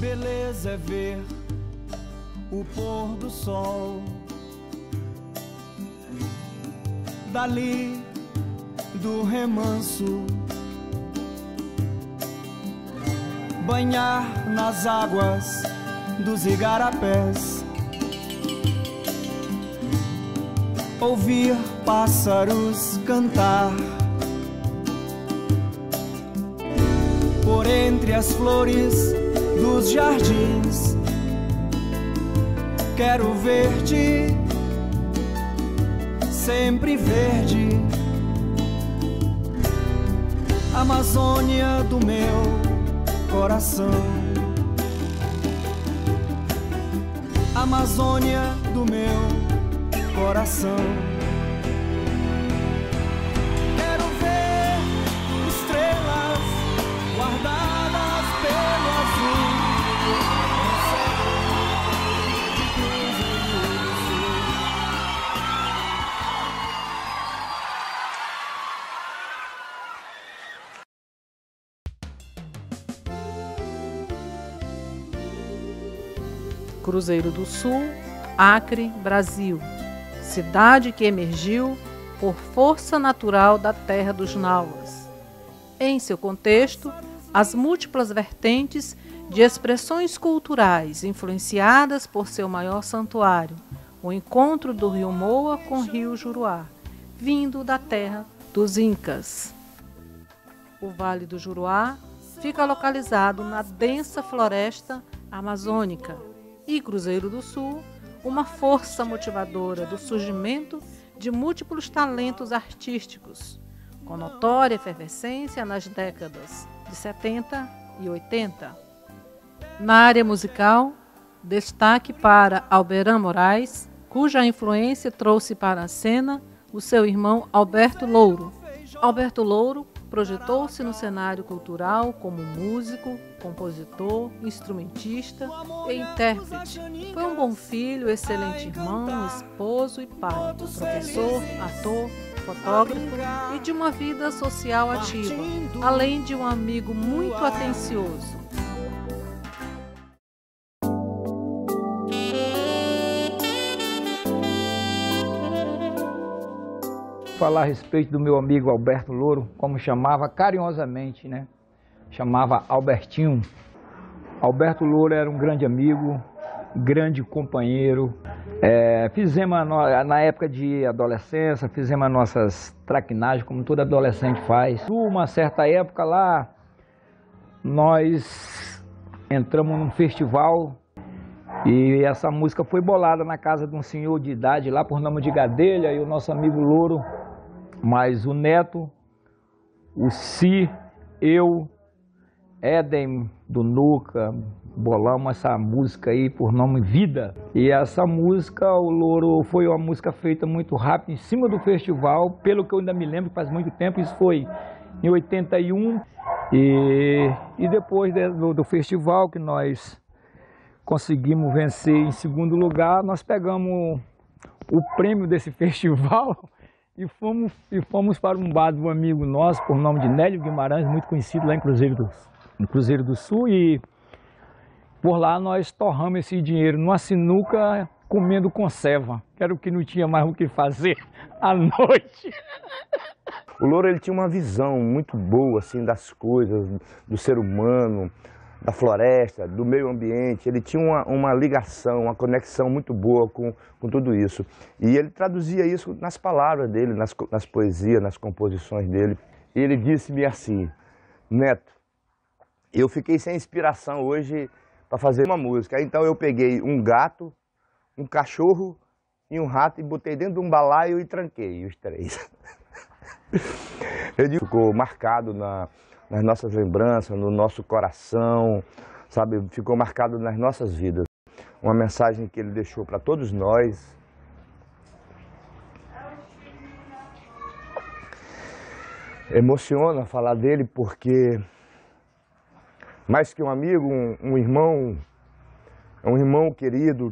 beleza é ver o pôr do sol dali do remanso, banhar nas águas dos igarapés, ouvir pássaros cantar por entre as flores dos jardins. Quero ver-te sempre verde, Amazônia do meu coração, Amazônia do meu coração. Quero ver estrelas guardadas pelo azul no céu de Cruzeiro do Sul. Cruzeiro do Sul, Acre, Brasil. Cidade que emergiu por força natural da terra dos Nauas. Em seu contexto, as múltiplas vertentes de expressões culturais influenciadas por seu maior santuário, o encontro do rio Moa com o rio Juruá, vindo da terra dos Incas. O Vale do Juruá fica localizado na densa floresta amazônica e Cruzeiro do Sul, uma força motivadora do surgimento de múltiplos talentos artísticos, com notória efervescência nas décadas de 70 e 80. Na área musical, destaque para Alberan Moraes, cuja influência trouxe para a cena o seu irmão Alberto Louro. Alberto Louro projetou-se no cenário cultural como músico, compositor, instrumentista e intérprete. Foi um bom filho, excelente irmão, esposo e pai, professor, ator, fotógrafo e de uma vida social ativa, além de um amigo muito atencioso. Falar a respeito do meu amigo Alberto Louro, como chamava carinhosamente, né? Chamava Albertinho. Alberto Louro era um grande amigo, grande companheiro. Fizemos, na época de adolescência, fizemos as nossas traquinagens, como todo adolescente faz. Uma certa época lá, nós entramos num festival e essa música foi bolada na casa de um senhor de idade lá por nome de Gadelha, e o nosso amigo Louro, mas o Neto, o Si, eu, Éden do Nuca, bolamos essa música aí por nome Vida. E essa música, o Louro, foi uma música feita muito rápido em cima do festival, pelo que eu ainda me lembro, faz muito tempo, isso foi em 81. E depois do festival que nós conseguimos vencer em segundo lugar, nós pegamos o prêmio desse festival e fomos para um bar de um amigo nosso, por nome de Nélio Guimarães, muito conhecido lá em Cruzeiro do Sul, e por lá nós torramos esse dinheiro numa sinuca comendo conserva, que era o que não tinha mais o que fazer à noite. O Louro, ele tinha uma visão muito boa assim, das coisas, do ser humano, da floresta, do meio ambiente. Ele tinha uma ligação, uma conexão muito boa com tudo isso. E ele traduzia isso nas palavras dele, nas poesias, nas composições dele. E ele disse-me assim: Neto, eu fiquei sem inspiração hoje para fazer uma música. Então eu peguei um gato, um cachorro e um rato e botei dentro de um balaio e tranquei os três. Ele ficou marcado nas nossas lembranças, no nosso coração, sabe? Ficou marcado nas nossas vidas. Uma mensagem que ele deixou para todos nós. Emociona falar dele porque, mais que um amigo, um irmão, é um irmão querido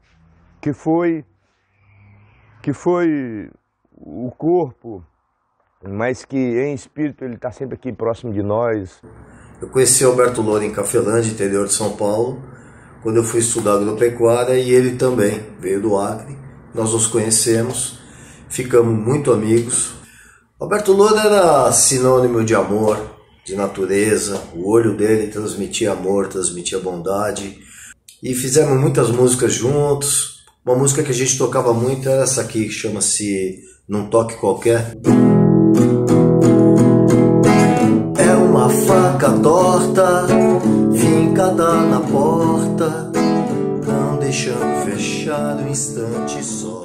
que foi o corpo mas que em espírito ele está sempre aqui próximo de nós. Eu conheci o Alberto Louro em Cafelândia, interior de São Paulo, quando eu fui estudar agropecuária, e ele também veio do Acre. Nós nos conhecemos, ficamos muito amigos. Alberto Louro era sinônimo de amor, de natureza. O olho dele transmitia amor, transmitia bondade. E fizemos muitas músicas juntos. Uma música que a gente tocava muito era essa aqui, que chama-se Num Toque Qualquer. É uma faca torta, fincada na porta, não deixando fechar um instante só.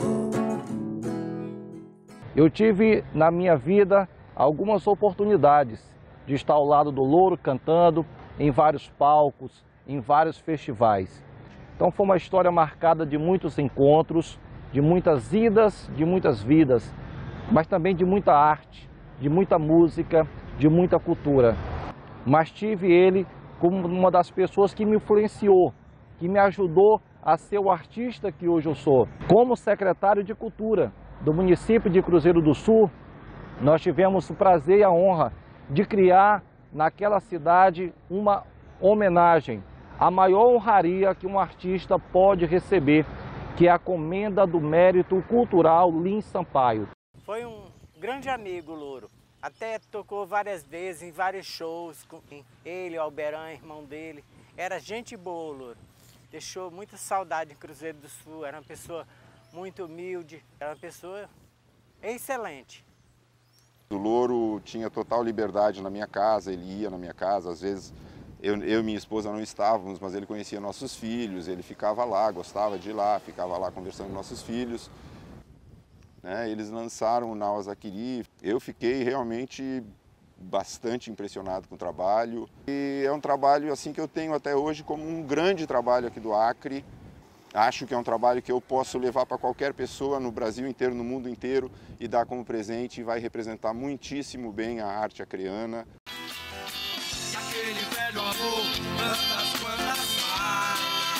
Eu tive na minha vida algumas oportunidades de estar ao lado do Louro cantando em vários palcos, em vários festivais. Então foi uma história marcada de muitos encontros, de muitas idas, de muitas vidas, mas também de muita arte, de muita música, de muita cultura. Mas tive ele como uma das pessoas que me influenciou, que me ajudou a ser o artista que hoje eu sou. Como secretário de Cultura do município de Cruzeiro do Sul, nós tivemos o prazer e a honra de criar naquela cidade uma homenagem, a maior honraria que um artista pode receber, que é a Comenda do Mérito Cultural Lins Sampaio. Foi um grande amigo, Louro. Até tocou várias vezes em vários shows com ele, o Alberan, irmão dele. Era gente boa, Louro. Deixou muita saudade em Cruzeiro do Sul. Era uma pessoa muito humilde, era uma pessoa excelente. O Louro tinha total liberdade na minha casa, ele ia na minha casa, às vezes eu e minha esposa não estávamos, mas ele conhecia nossos filhos, ele ficava lá, gostava de ir lá, ficava lá conversando com nossos filhos. Eles lançaram o Nauas Aquiri, eu fiquei realmente bastante impressionado com o trabalho. E é um trabalho assim que eu tenho até hoje como um grande trabalho aqui do Acre. Acho que é um trabalho que eu posso levar para qualquer pessoa no Brasil inteiro, no mundo inteiro, e dar como presente, e vai representar muitíssimo bem a arte acreana. E aquele velho amor, tantas quantas mais.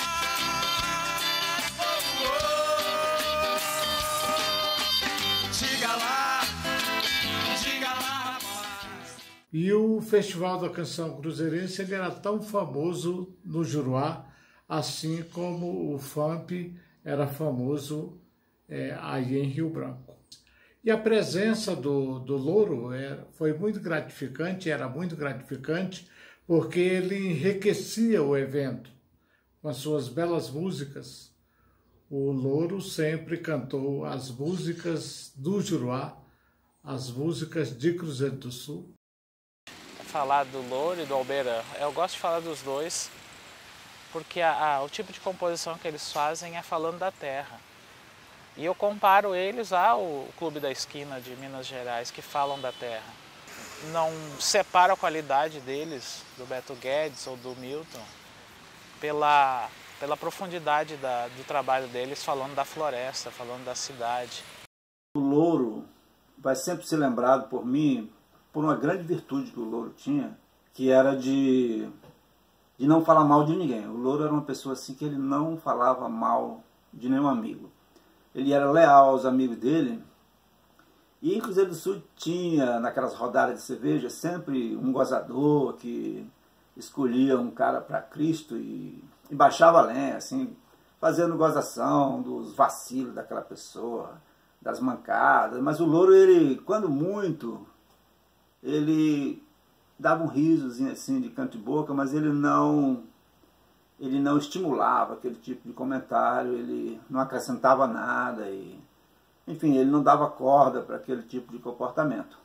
Diga lá mais. E o Festival da Canção Cruzeirense ele era tão famoso no Juruá, assim como o FAMP era famoso aí em Rio Branco. E a presença do Louro foi muito gratificante, era muito gratificante, porque ele enriquecia o evento com as suas belas músicas. O Louro sempre cantou as músicas do Juruá, as músicas de Cruzeiro do Sul. Falar do Louro e do Alberan, eu gosto de falar dos dois, porque o tipo de composição que eles fazem é falando da terra. E eu comparo eles ao Clube da Esquina de Minas Gerais, que falam da terra. Não separo a qualidade deles, do Beto Guedes ou do Milton, pela profundidade do trabalho deles, falando da floresta, falando da cidade. O Louro vai sempre ser lembrado por mim por uma grande virtude que o Louro tinha, que era de não falar mal de ninguém. O Louro era uma pessoa assim que ele não falava mal de nenhum amigo. Ele era leal aos amigos dele. E em Cruzeiro do Sul tinha, naquelas rodadas de cerveja, sempre um gozador que escolhia um cara para Cristo e baixava a lenha, assim, fazendo gozação dos vacilos daquela pessoa, das mancadas. Mas o Louro, ele, quando muito, ele dava um risozinho assim de canto e boca, mas ele não estimulava aquele tipo de comentário, ele não acrescentava nada, e, enfim, ele não dava corda para aquele tipo de comportamento.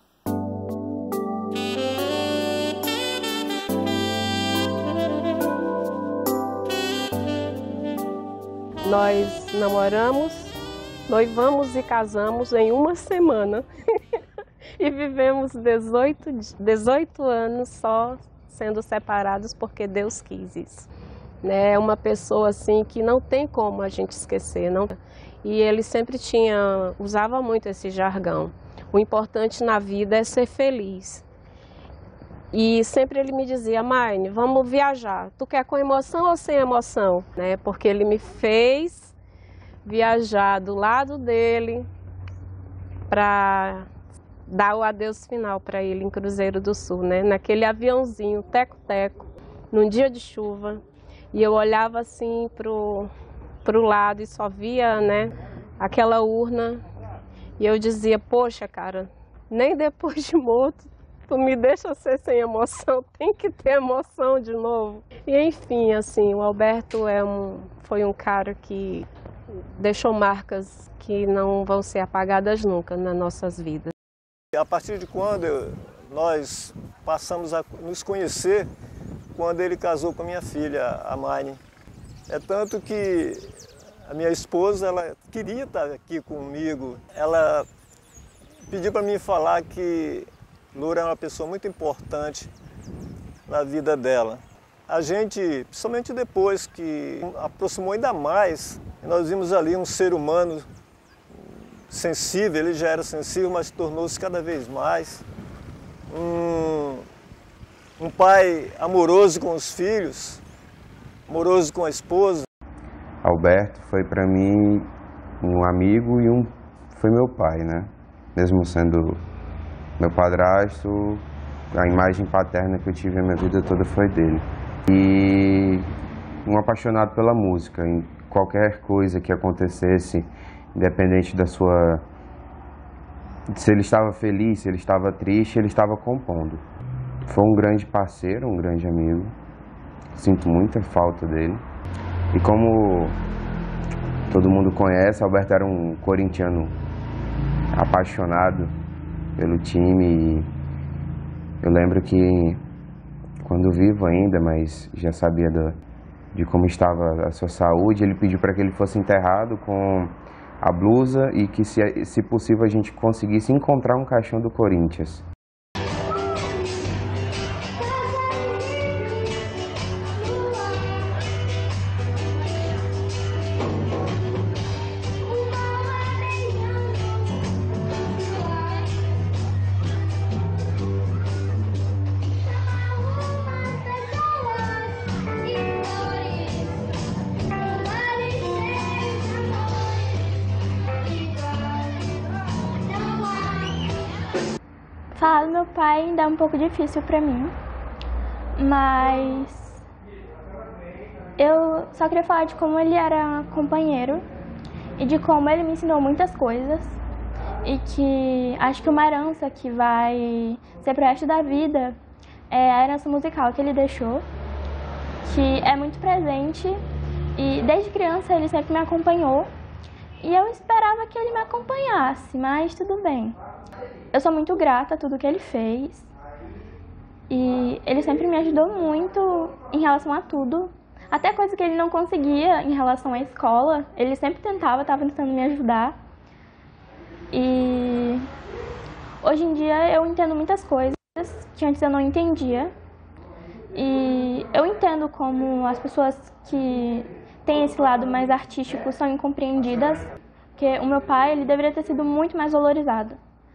Nós namoramos, noivamos e casamos em uma semana e vivemos 18 anos só sendo separados porque Deus quis isso. É uma pessoa assim que não tem como a gente esquecer, não. E ele sempre usava muito esse jargão. O importante na vida é ser feliz. E sempre ele me dizia: Maine, vamos viajar. Tu quer com emoção ou sem emoção? Porque ele me fez viajar do lado dele para dar o adeus final para ele em Cruzeiro do Sul, né? Naquele aviãozinho, teco-teco, num dia de chuva. E eu olhava assim pro lado e só via, né, aquela urna. E eu dizia, poxa, cara, nem depois de morto tu me deixa ser sem emoção, tem que ter emoção de novo. E enfim, assim, o Alberto foi um cara que deixou marcas que não vão ser apagadas nunca nas nossas vidas. A partir de quando nós passamos a nos conhecer, quando ele casou com a minha filha, a Maine. É tanto que a minha esposa, ela queria estar aqui comigo. Ela pediu para mim falar que Louro é uma pessoa muito importante na vida dela. A gente, principalmente depois que aproximou ainda mais, nós vimos ali um ser humano sensível, ele já era sensível, mas tornou-se cada vez mais. Um pai amoroso com os filhos, amoroso com a esposa. Alberto foi para mim um amigo e foi meu pai, né? Mesmo sendo meu padrasto, a imagem paterna que eu tive a minha vida toda foi dele. E um apaixonado pela música, em qualquer coisa que acontecesse, independente da sua... Se ele estava feliz, se ele estava triste, ele estava compondo. Foi um grande parceiro, um grande amigo. Sinto muita falta dele. E como todo mundo conhece, Alberto era um corintiano apaixonado pelo time. E eu lembro que, quando vivo ainda, mas já sabia de como estava a sua saúde, ele pediu para que ele fosse enterrado com a blusa e que, se possível, a gente conseguisse encontrar um caixão do Corinthians. Falar do meu pai ainda é um pouco difícil pra mim, mas eu só queria falar de como ele era companheiro e de como ele me ensinou muitas coisas e que acho que uma herança que vai ser pro resto da vida é a herança musical que ele deixou, que é muito presente e desde criança ele sempre me acompanhou e eu esperava que ele me acompanhasse, mas tudo bem. Eu sou muito grata a tudo que ele fez e ele sempre me ajudou muito em relação a tudo. Até coisa que ele não conseguia em relação à escola, ele sempre estava tentando me ajudar. E hoje em dia eu entendo muitas coisas que antes eu não entendia. E eu entendo como as pessoas que têm esse lado mais artístico são incompreendidas, porque o meu pai ele deveria ter sido muito mais valorizado.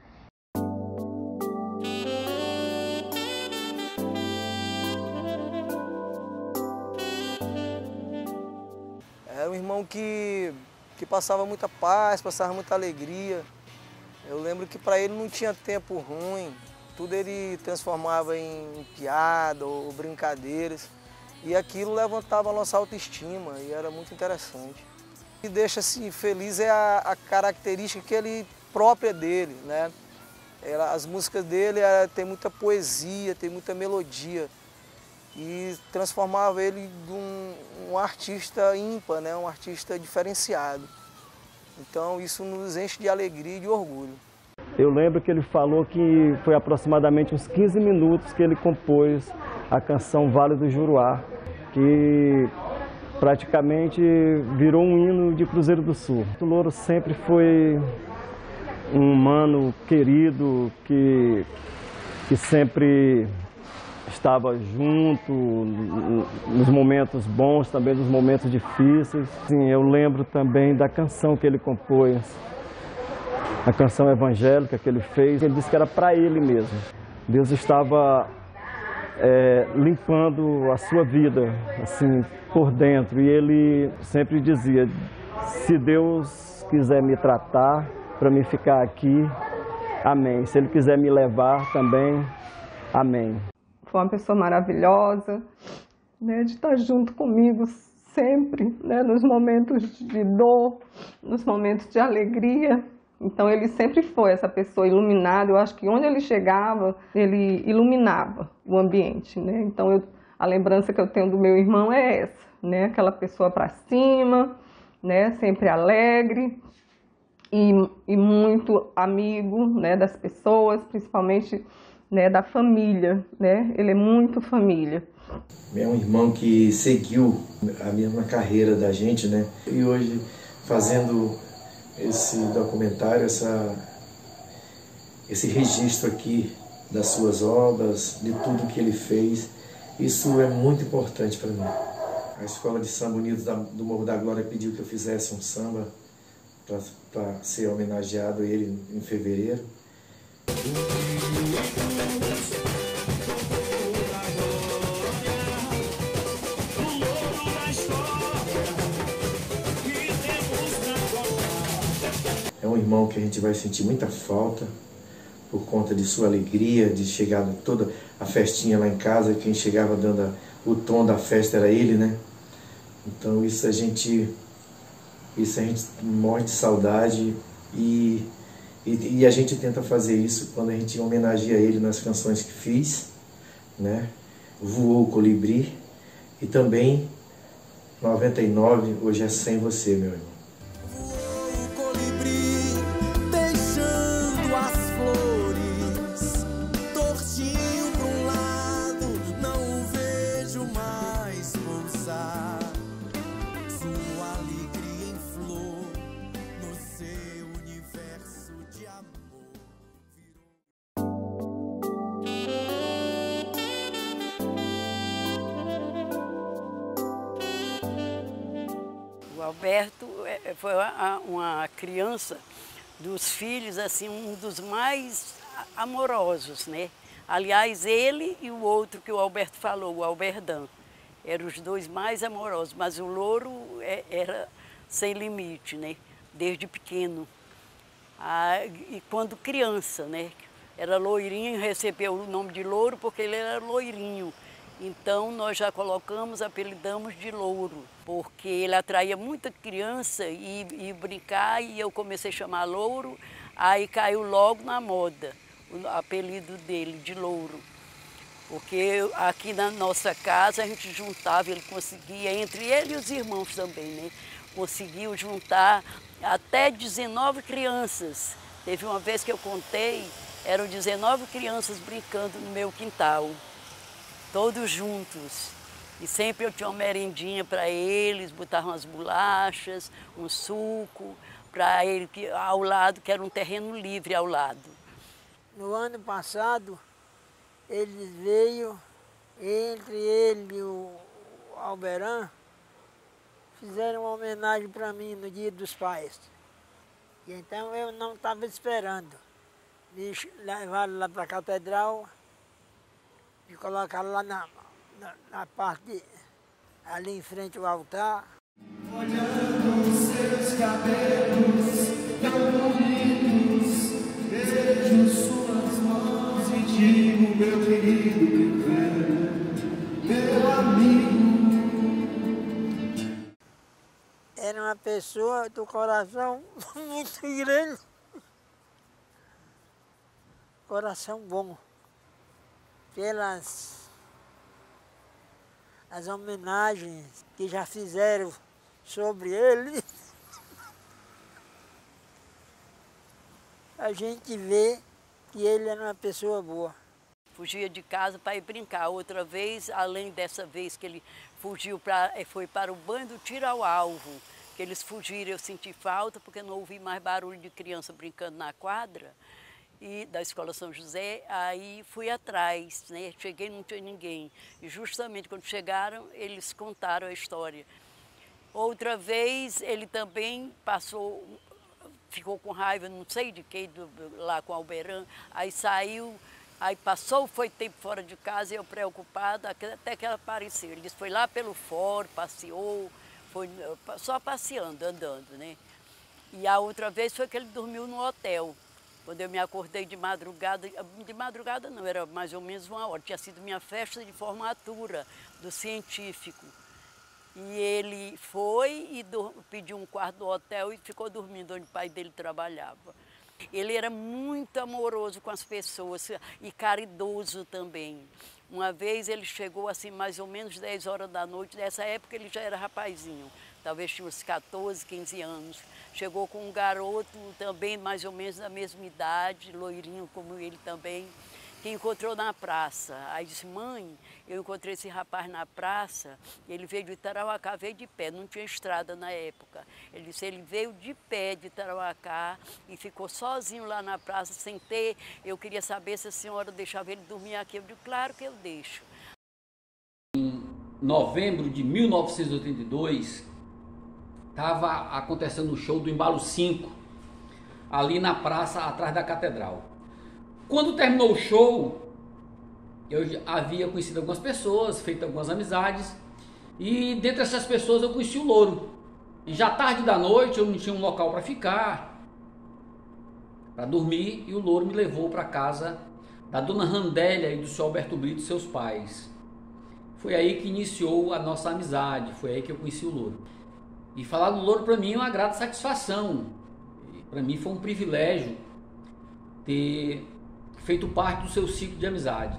Era um irmão que passava muita paz, passava muita alegria. Eu lembro que para ele não tinha tempo ruim, tudo ele transformava em piada ou brincadeiras. E aquilo levantava a nossa autoestima e era muito interessante. O que deixa-se feliz é a característica que ele própria dele, né? As músicas dele tem muita poesia, tem muita melodia. E transformava ele em um artista ímpar, né? Um artista diferenciado. Então isso nos enche de alegria e de orgulho. Eu lembro que ele falou que foi aproximadamente uns 15 minutos que ele compôs a canção Vale do Juruá, que praticamente virou um hino de Cruzeiro do Sul. O Louro sempre foi um humano querido, que sempre estava junto nos momentos bons, também nos momentos difíceis. Sim, eu lembro também da canção que ele compôs, a canção evangélica que ele fez. Ele disse que era para ele mesmo. Deus estava limpando a sua vida, assim, por dentro. E ele sempre dizia, se Deus quiser me tratar, para mim ficar aqui, amém. Se Ele quiser me levar também, amém. Foi uma pessoa maravilhosa, né, de estar junto comigo sempre, né, nos momentos de dor, nos momentos de alegria. Então ele sempre foi essa pessoa iluminada. Eu acho que onde ele chegava, ele iluminava o ambiente, né? Então a lembrança que eu tenho do meu irmão é essa, né? Aquela pessoa para cima, né? Sempre alegre e muito amigo, né? Das pessoas, principalmente, né? Da família, né? Ele é muito família. É um irmão que seguiu a mesma carreira da gente, né? E hoje fazendo esse documentário, esse registro aqui das suas obras, de tudo que ele fez, isso é muito importante para mim. A Escola de Samba Unidos do Morro da Glória pediu que eu fizesse um samba para ser homenageado a ele em fevereiro. É um irmão que a gente vai sentir muita falta por conta de sua alegria, de chegar toda a festinha lá em casa, quem chegava dando o tom da festa era ele, né? Então isso a gente morre de saudade e a gente tenta fazer isso quando a gente homenageia ele nas canções que fiz, né? Voou o Colibri e também 99, hoje é Sem Você, meu irmão. O Alberto foi uma criança dos filhos, assim, um dos mais amorosos, né? Aliás, ele e o outro que o Alberto falou, o Alberdão, eram os dois mais amorosos, mas o Louro era sem limite, né? Desde pequeno. E quando criança, né? Era loirinho, recebeu o nome de Louro porque ele era loirinho. Então nós já colocamos, apelidamos de Louro, porque ele atraía muita criança e brincar, e eu comecei a chamar Louro, aí caiu logo na moda o apelido dele de Louro. Porque aqui na nossa casa a gente juntava, ele conseguia, entre ele e os irmãos também, né? Conseguiu juntar até 19 crianças. Teve uma vez que eu contei, eram 19 crianças brincando no meu quintal. Todos juntos. E sempre eu tinha uma merendinha para eles, botava umas bolachas, um suco, para ele ao lado, que era um terreno livre ao lado. No ano passado, ele veio, entre ele e o Alberã, fizeram uma homenagem para mim no Dia dos Pais. E então eu não estava esperando. Me levaram lá para a catedral, me colocaram lá na parte, ali em frente ao altar. Olhando os seus cabelos tão bonitos, vejo suas mãos e digo, meu querido, meu amigo. Era uma pessoa do coração muito grande, coração bom. Pelas as homenagens que já fizeram sobre ele, a gente vê que ele era uma pessoa boa. Fugia de casa para ir brincar. Outra vez, além dessa vez que ele fugiu, foi para o banho do tiro ao alvo, que eles fugiram, eu senti falta porque não ouvi mais barulho de criança brincando na quadra. E da Escola São José, aí fui atrás, né? Cheguei, não tinha ninguém. E justamente quando chegaram, eles contaram a história. Outra vez, ele também ficou com raiva, não sei de quem, lá com o Alberã, aí saiu, aí passou, foi tempo fora de casa, e eu preocupada, até que ela apareceu. Ele disse, foi lá pelo fórum, passeou, foi só passeando, andando, né? E a outra vez foi que ele dormiu no hotel. Quando eu me acordei de madrugada não, era mais ou menos 1h, tinha sido minha festa de formatura do científico. E ele foi e pediu um quarto do hotel e ficou dormindo onde o pai dele trabalhava. Ele era muito amoroso com as pessoas e caridoso também. Uma vez ele chegou assim mais ou menos 10 horas da noite, nessa época ele já era rapazinho, talvez tinha uns 14, 15 anos. Chegou com um garoto também mais ou menos da mesma idade, loirinho como ele também, que encontrou na praça. Aí disse, mãe, eu encontrei esse rapaz na praça, ele veio de Tarauacá, veio de pé, não tinha estrada na época. Ele disse, ele veio de pé de Tarauacá e ficou sozinho lá na praça, sem ter, eu queria saber se a senhora deixava ele dormir aqui. Eu digo, claro que eu deixo. Em novembro de 1982, estava acontecendo o show do Embalo 5, ali na praça atrás da catedral. Quando terminou o show, eu havia conhecido algumas pessoas, feito algumas amizades, e dentre essas pessoas eu conheci o Louro. E já tarde da noite eu não tinha um local para ficar, para dormir, e o Louro me levou para a casa da dona Randélia e do senhor Alberto Brito, seus pais. Foi aí que iniciou a nossa amizade, foi aí que eu conheci o Louro. E falar do Louro para mim é uma grata satisfação. Para mim foi um privilégio ter feito parte do seu ciclo de amizade.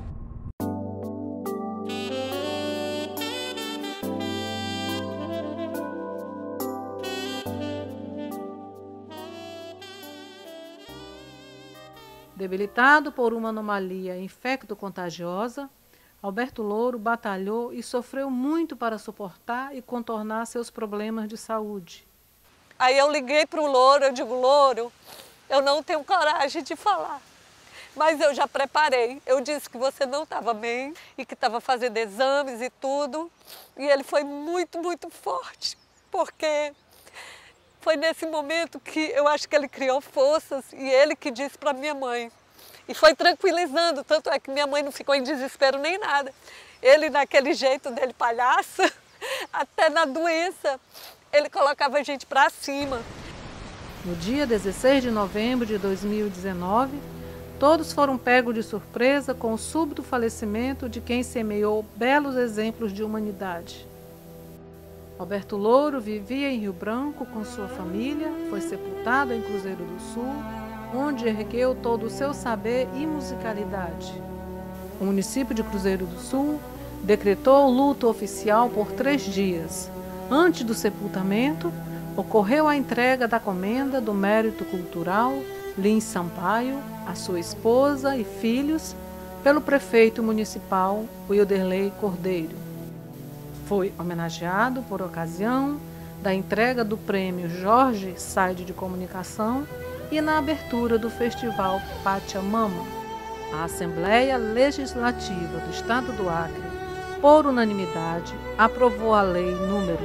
Debilitado por uma anomalia infecto-contagiosa, Alberto Louro batalhou e sofreu muito para suportar e contornar seus problemas de saúde. Aí eu liguei para o Louro, eu digo, Louro, eu não tenho coragem de falar, mas eu já preparei. Eu disse que você não estava bem e que estava fazendo exames e tudo. E ele foi muito, muito forte, porque foi nesse momento que eu acho que ele criou forças e ele que disse para minha mãe. E foi tranquilizando, tanto é que minha mãe não ficou em desespero nem nada. Ele, naquele jeito dele palhaço, até na doença, ele colocava a gente para cima. No dia 16 de novembro de 2019, todos foram pegos de surpresa com o súbito falecimento de quem semeou belos exemplos de humanidade. Alberto Louro vivia em Rio Branco com sua família, foi sepultado em Cruzeiro do Sul, onde ergueu todo o seu saber e musicalidade. O município de Cruzeiro do Sul decretou luto oficial por 3 dias. Antes do sepultamento, ocorreu a entrega da comenda do Mérito Cultural Lins Sampaio, a sua esposa e filhos, pelo prefeito municipal Wilderley Cordeiro. Foi homenageado por ocasião da entrega do prêmio Jorge Said de Comunicação e na abertura do Festival Pachamama. A Assembleia Legislativa do Estado do Acre, por unanimidade, aprovou a Lei número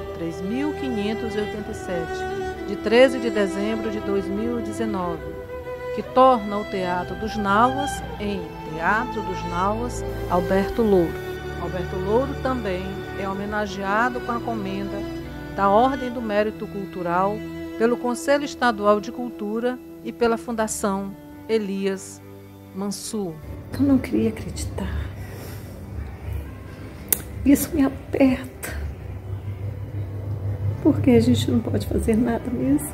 3.587, de 13 de dezembro de 2019, que torna o Teatro dos Nauas em Teatro dos Nauas Alberto Louro. Alberto Louro também é homenageado com a comenda da Ordem do Mérito Cultural pelo Conselho Estadual de Cultura e pela Fundação Elias Mansur. Eu não queria acreditar. Isso me aperta. Porque a gente não pode fazer nada mesmo.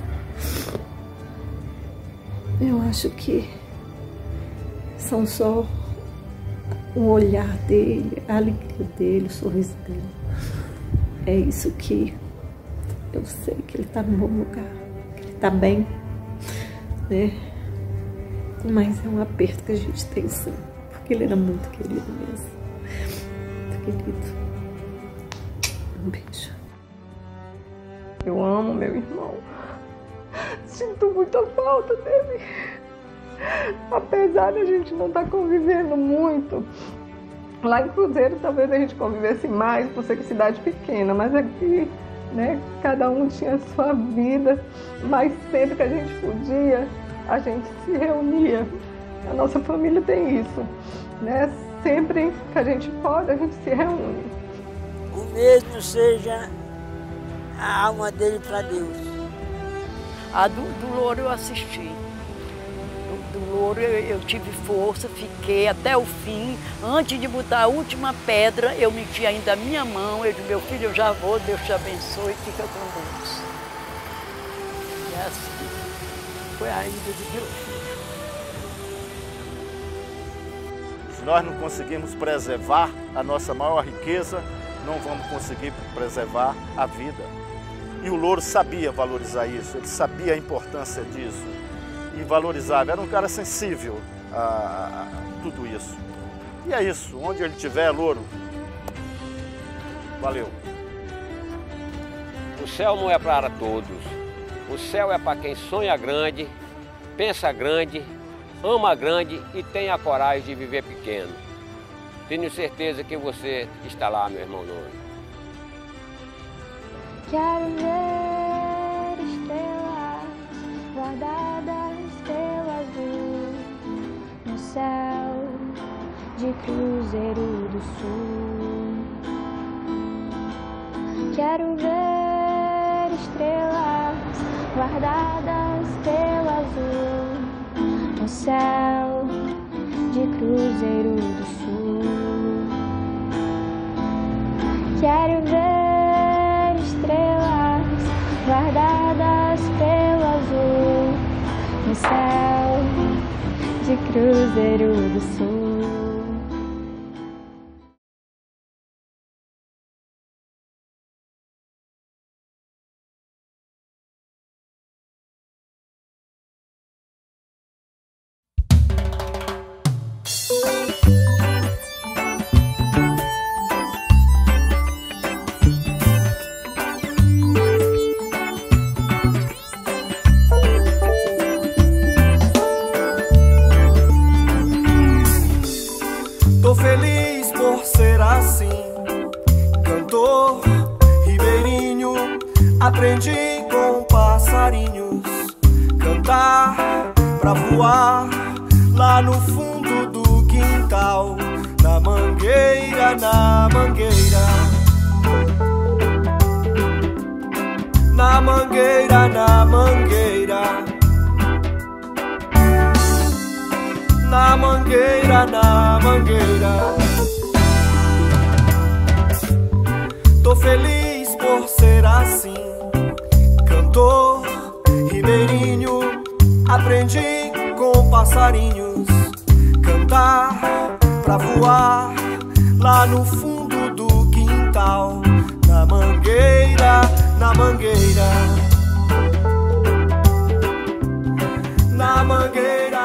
Eu acho que são só o olhar dele, a alegria dele, o sorriso dele. É isso que eu sei, que ele está no bom lugar, que ele está bem, né? Mas é um aperto que a gente tem sim, porque ele era muito querido mesmo. Muito querido. Um beijo. Eu amo meu irmão. Sinto muita falta dele. Apesar de a gente não estar convivendo muito. Lá em Cruzeiro talvez a gente convivesse mais, por ser cidade pequena, mas aqui, né, cada um tinha a sua vida, mas sempre que a gente podia, a gente se reunia. A nossa família tem isso, né? Sempre que a gente pode, a gente se reúne. O mesmo seja a alma dele para Deus. A do Louro eu assisti. do Louro, eu tive força, fiquei até o fim. Antes de botar a última pedra, eu meti ainda a minha mão. Eu disse, meu filho, eu já vou, Deus te abençoe, fica com Deus. E assim, foi a ida de meu filho. Se nós não conseguirmos preservar a nossa maior riqueza, não vamos conseguir preservar a vida. E o Louro sabia valorizar isso, ele sabia a importância disso e valorizava. Era um cara sensível a tudo isso. E é isso, onde ele estiver, Louro, valeu. O céu não é para todos. O céu é para quem sonha grande, pensa grande, ama grande e tem a coragem de viver pequeno. Tenho certeza que você está lá, meu irmão Louro. Quero ver estrelas guardadas pelo azul no céu de Cruzeiro do Sul. Quero ver estrelas guardadas pelo azul no céu de Cruzeiro do Sul. Quero ver estrelas guardadas pelo azul no céu de Cruzeiro do Sul. Tô feliz por ser assim, cantor ribeirinho. Aprendi com passarinhos, cantar pra voar lá no fundo do quintal. Na mangueira, na mangueira, na mangueira, na mangueira, na mangueira, na mangueira. Tô feliz por ser assim, cantor ribeirinho. Aprendi com passarinhos, cantar pra voar lá no fundo do quintal. Na mangueira, na mangueira, na mangueira.